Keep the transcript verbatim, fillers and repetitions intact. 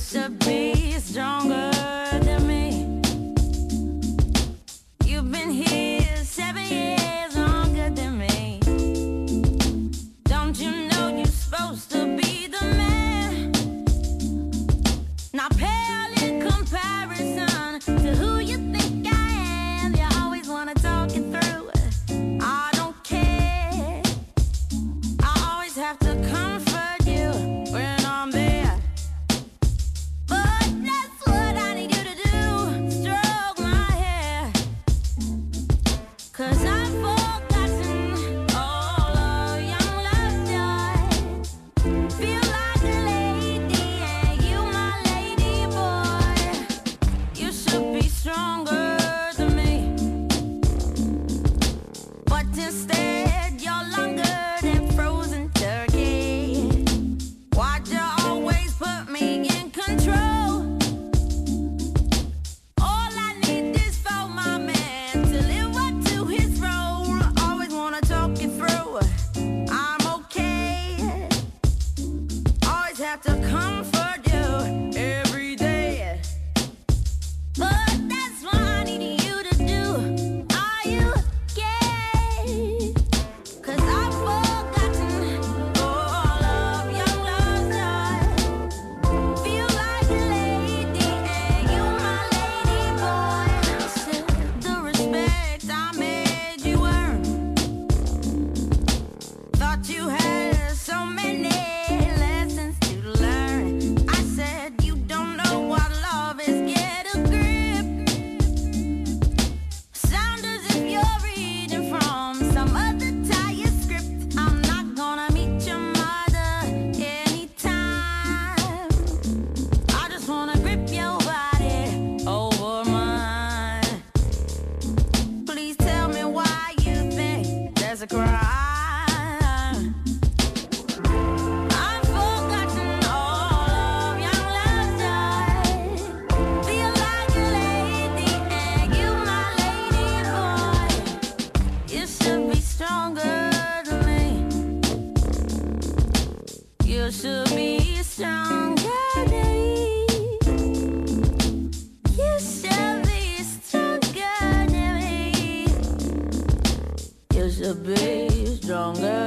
should be stronger than me. You've been here seven years longer than me. Don't you know you're supposed to be the man? Not pale in comparison to who you think I am. You always wanna talk it through. I don't care. I always have to comfort you when I'm there. But that's what I need you to do. Stroke my hair. Cause I've forgotten all of young love's joy. Feel like a lady and you my lady boy. You should be stronger than me. But instead you're longer than frozen turkey. Why'd you always put me in control? All I need is for my man to live up to his role. Always wanna talk it through. I'm okay. Always have to comfort you every day. But that's what I need you to do. Are you gay? Cause I've forgotten all of young love's joy. Feel like a lady and you my lady boy. Said the respect I made you earn. Thought you had so many lessons to learn. I said you don't know what love is. Get a grip. Sound as if you're reading from some other tired script. I'm not gonna meet your mother anytime. I just wanna grip your body over mine. Please tell me why you think there's a crime. I've forgotten all of young love's joy. Feel like a lady and you my lady boy. You should be stronger than me. You should be stronger than me. You should be stronger than me. You should be stronger